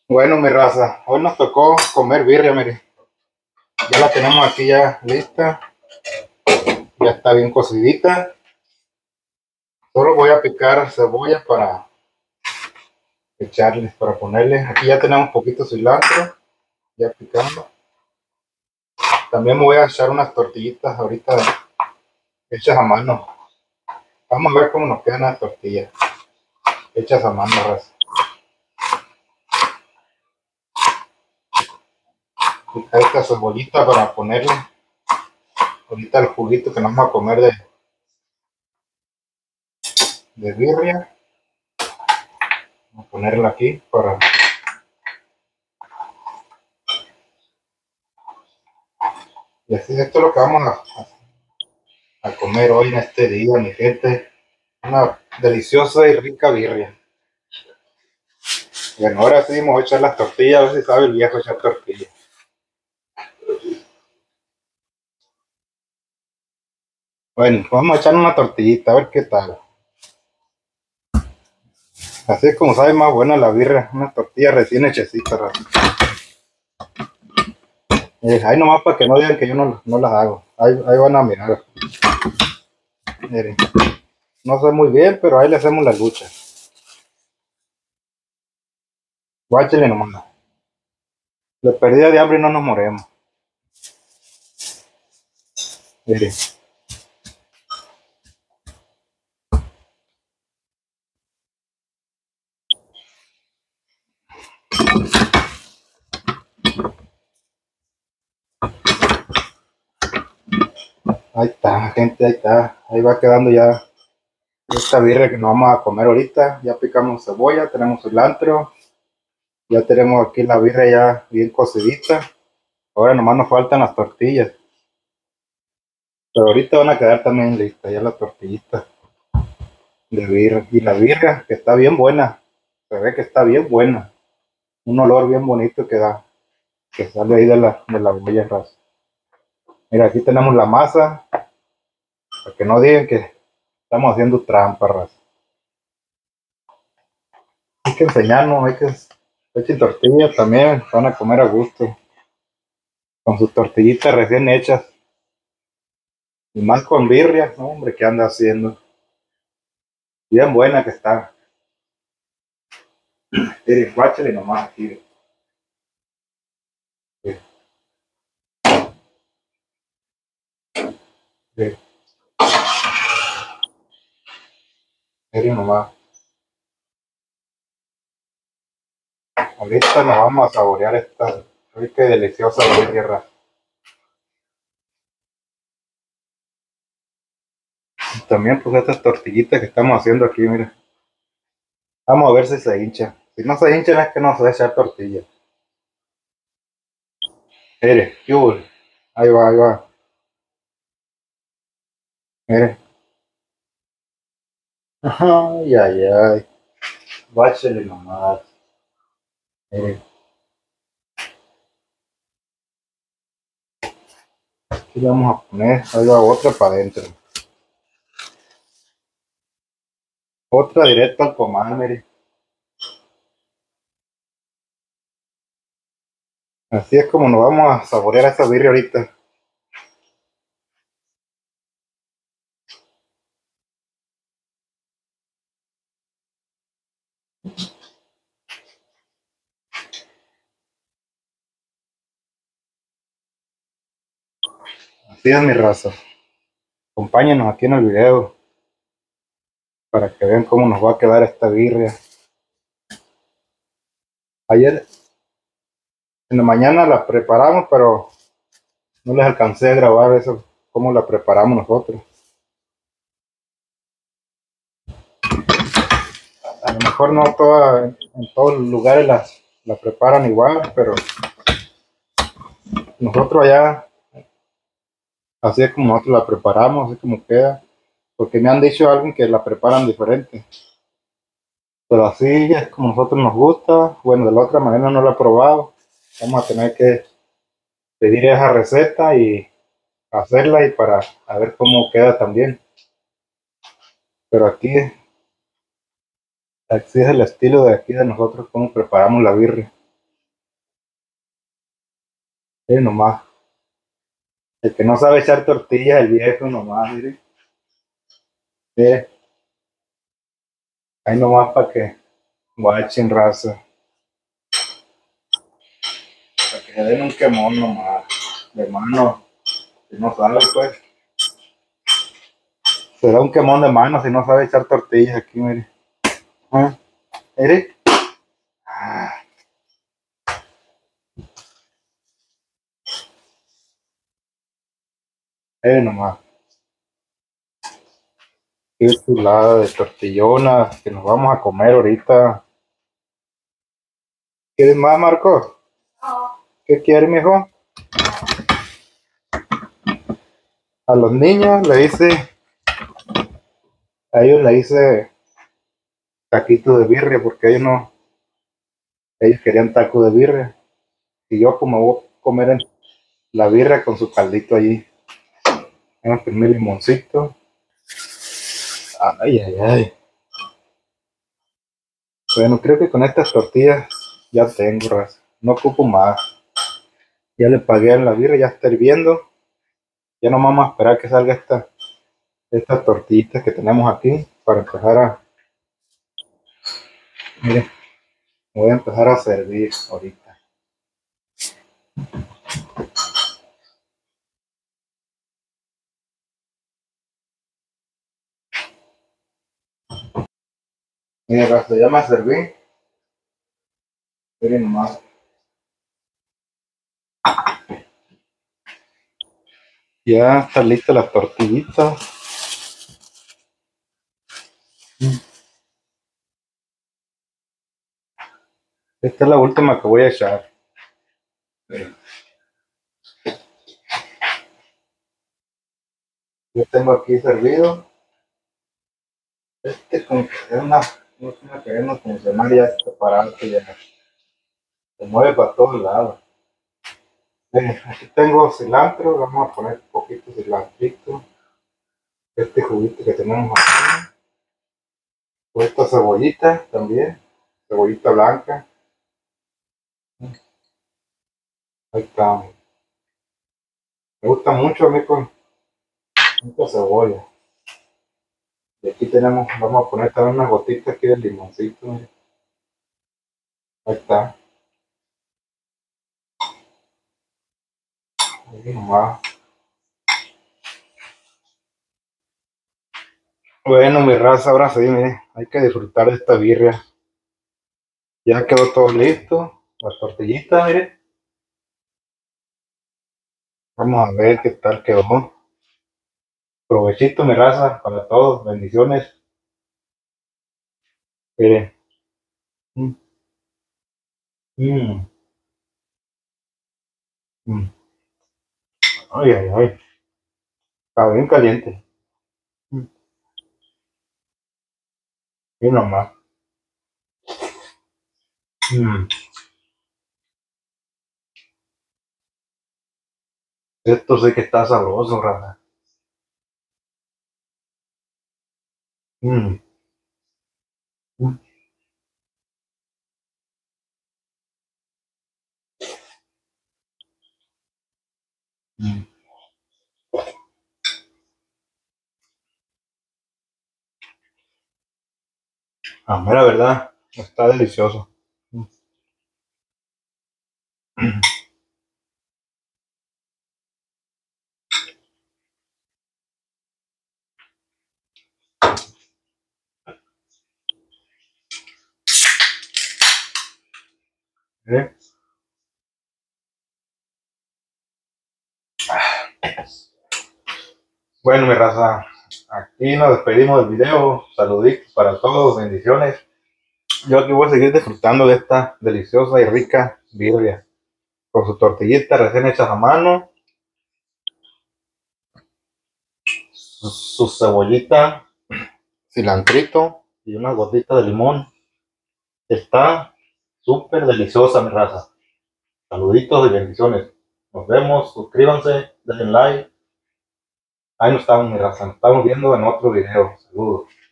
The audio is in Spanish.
Bueno, mi raza, hoy nos tocó comer birria, mire. Ya la tenemos aquí ya lista, ya está bien cocidita. Solo voy a picar cebolla para echarles, para ponerle. Aquí ya tenemos poquito cilantro, ya picando. También me voy a echar unas tortillitas ahorita hechas a mano. Vamos a ver cómo nos quedan las tortillas hechas a mano, raza. Picar esta cebollita para ponerle ahorita el juguito que nos vamos a comer de birria. Vamos a ponerla aquí para. Y así esto es lo que vamos a comer hoy en este día, mi gente. Una deliciosa y rica birria. Bueno, ahora sí vamos a echar las tortillas, a ver si sabe el viejo echar tortillas. Bueno, vamos a echar una tortillita, a ver qué tal. Así es como sabe más buena la birria, una tortilla recién hechecita. Ahí nomás para que no digan que yo no las hago. Ahí van a mirar. Miren, no sé muy bien, pero ahí le hacemos la lucha. Guáchale nomás. De perdida de hambre y no nos moremos. Miren. Ahí está, gente, ahí está. Ahí va quedando ya esta birria que nos vamos a comer ahorita. Ya picamos cebolla, tenemos cilantro. Ya tenemos aquí la birria ya bien cocidita. Ahora nomás nos faltan las tortillas. Pero ahorita van a quedar también listas ya las tortillitas de birria. Y la birria que está bien buena. Se ve que está bien buena. Un olor bien bonito que da. Que sale ahí de la olla raza. Mira, aquí tenemos la masa. Para que no digan que estamos haciendo trampa, raza. Hay que enseñarnos, hay que echar tortillas también. Van a comer a gusto. Con sus tortillitas recién hechas. Y más con birria, no, hombre, ¿qué anda haciendo? Bien buena que está. Mire, guáchale nomás aquí. Mire, mire, mire nomás. Ahorita nos vamos a saborear esta rica y deliciosa birria. También pues estas tortillitas que estamos haciendo aquí, mire. Vamos a ver si se hincha. Si no se hincha es que no se va a echar tortilla. Mire, yuy. Ahí va, ahí va. Mire. Ay, ay, ay. Guáchale nomás. Mire. Aquí le vamos a poner, ahí va otra para adentro. Otra directa al comal, mire. Así es como nos vamos a saborear esta birria ahorita. Así es mi raza. Acompáñenos aquí en el video para que vean cómo nos va a quedar esta birria. Ayer en la mañana la preparamos, pero no les alcancé a grabar eso, cómo la preparamos nosotros. A lo mejor no en todos los lugares la preparan igual, pero nosotros allá, así es como nosotros la preparamos, así como queda. Porque me han dicho alguien que la preparan diferente. Pero así es como a nosotros nos gusta. Bueno, de la otra manera no la he probado. Vamos a tener que pedir esa receta y hacerla y para a ver cómo queda también. Pero aquí, así es el estilo de aquí de nosotros, cómo preparamos la birria. Nomás. El que no sabe echar tortillas, el viejo nomás, mire. Mire, ahí nomás para que guachen raza. Para que se den un quemón nomás. De mano. Si no sabe, pues. Se da un quemón de mano si no sabe echar tortillas aquí, mire. ¿Ah? ¿Mire? Ah, nomás. Qué chulada de tortillona que nos vamos a comer ahorita. ¿Quieres más, Marco? ¿Qué quieres, mijo? A los niños a ellos le hice taquito de birria porque ellos querían taco de birria. Y yo como voy a comer la birria con su caldito allí. Vamos a poner limoncito. Ay, ay, ay. Bueno, creo que con estas tortillas ya tengo, raza. No ocupo más. Ya le pagué a la birria, ya está hirviendo. Ya no vamos a esperar que salga estas tortillitas que tenemos aquí para empezar miren, voy a empezar a servir ahorita. Miren, raza, ya me serví. Miren nomás. Ya está lista la tortillita. Esta es la última que voy a echar. Yo tengo aquí servido. Como que es no es una cadena funcional ya separada que ya se mueve para todos lados. Aquí tengo cilantro, vamos a poner un poquito de cilantrito. Este juguito que tenemos aquí. Esta cebollita también, cebollita blanca. Ahí está. Me gusta mucho a mí con esta cebolla. Y aquí vamos a poner también unas gotitas aquí de limoncito. Mire. Ahí está. Ahí nomás. Bueno, mi raza, ahora sí, mire, hay que disfrutar de esta birria. Ya quedó todo listo. La tortillita, mire. Vamos a ver qué tal quedó. Provechito, mi raza, para todos. Bendiciones. Mire. Mm, mm, mm. Ay, ay, ay. Está bien caliente. Mm, y nomás. Mm. Esto sí que está sabroso, raza. Mm, mm, mm. A mí la verdad, está delicioso. Mm. ¿Eh? Bueno, mi raza, aquí nos despedimos del video. Saluditos para todos, bendiciones. Yo aquí voy a seguir disfrutando de esta deliciosa y rica birria. Con su tortillita recién hecha a mano, su cebollita, cilantrito y una gotita de limón. Está súper deliciosa, mi raza. Saluditos y bendiciones. Nos vemos, suscríbanse, denle like. Ahí nos estamos, mi raza. Nos estamos viendo en otro video. Saludos.